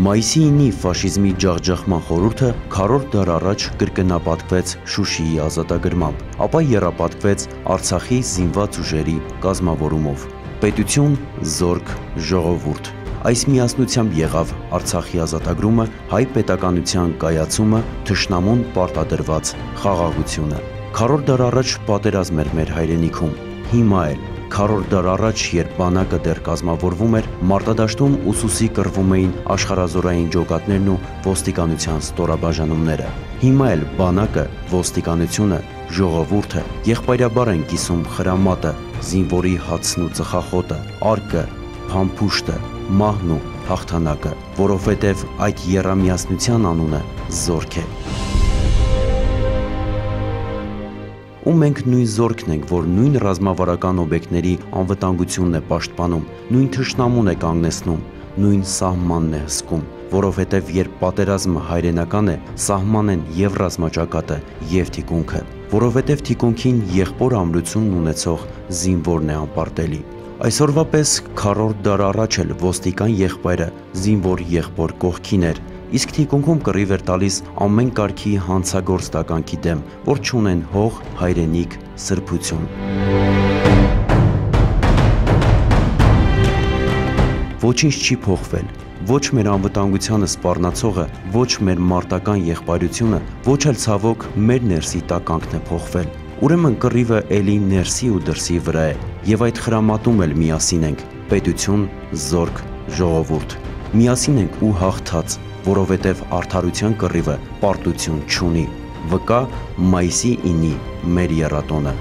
Մայիսի 9-ի ֆաշիզմի ջախջախման խորհուրդը քառորդ դար առաջ կրկնապատկվեց Շուշիի ազատագրմամբ, ապա եռապատկվեց Արցախի զինված ուժերի կազմավորումով։ Պետություն, զորք, ժողովուրդ։ Այս միասնությամբ եղավ Արցախի ազատագրումը, հայ պետականության կայացումը, թշնամուն պարտադրված խաղաղությունը։ Քառորդ դար առաջ պատերազմ էր մեր հայրենիքում, հիմա էլ։ Քառորդ դար առաջ, երբ բանակը դեռ կազմավորվում էր, մարտադաշտում ուսուսի կռվում էին աշխարհազորային ջոկատներն ու ոստիկանության ստորաբաժանումները։ Հիմա էլ բանակը, ոստիկանությունը, ժողովուրդը եղբայրաբար են կիսում խրամատը, զինվորի հացն ու ծխախոտը, արկը, փամփուշտը, մահն ու հաղթանակը, որովհետև այդ եռամիասնության անունը զորք է։ Ու մենք նույն զորքն ենք, որ նույն ռազմավարական օբյեկտների անվտանգությունն է պաշտպանում, նույն թշնամուն է կանգնեցնում, նույն սահմանն է հսկում, որովհետև երբ պատերազմը հայրենական է, սահման են և ռազմաճակատը, և թիկունքը, որովհետև թիկունքին եղբոր ամրությունն ունեցող զինվորն է անպարտելի։ Այսօրվա պես քառորդ դար առաջ էլ ոստիկան եղբայրը զինվոր եղբոր կողքին էր, իսկ թիկունքում կռիվ էր տալիս ամեն կարգի հանցագործ տականքի դեմ, որ չունեն հող, հայրենիք, սրբություն։ Ոչինչ չի փոխվել, ոչ մեր անվտանգությանը սպառնացողը, ոչ մեր մարտական եղբայրությունը, ոչ էլ ցավոք մեր ներսի տականքն է փոխվել։ Ուրեմն կռիվը էլի ներսի ու դրսի վրա է, և այդ խրամատում էլ միասին ենք, պետություն, զորք, ժողովուրդ։ Միասին ենք ու հաղթած, որովհետև արդարության կռիվը պարտություն չունի։ Վկա մայիսի 9-ի մեր եռատոնը։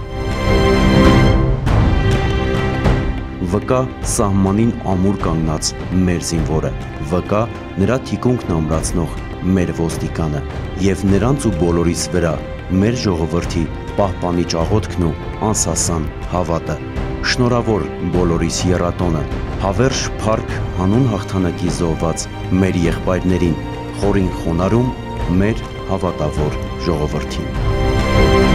Վկա սահմանին ամուր կանգնած մեր զինվորը, վկա նրա թիկունքն ամրացնող մեր ոստիկանը, և նրանց ու բոլորիս վրա մեր ժողովրդի պահպանիչ աղոթքն ու անսասան հավատը։ Շնորհավոր բոլորիս եռատոնը, հավերժ փառք հանուն հաղթանակի զոհված մեր եղբայրներին, խորին խոնարհում մեր հավատավոր ժողովրդին։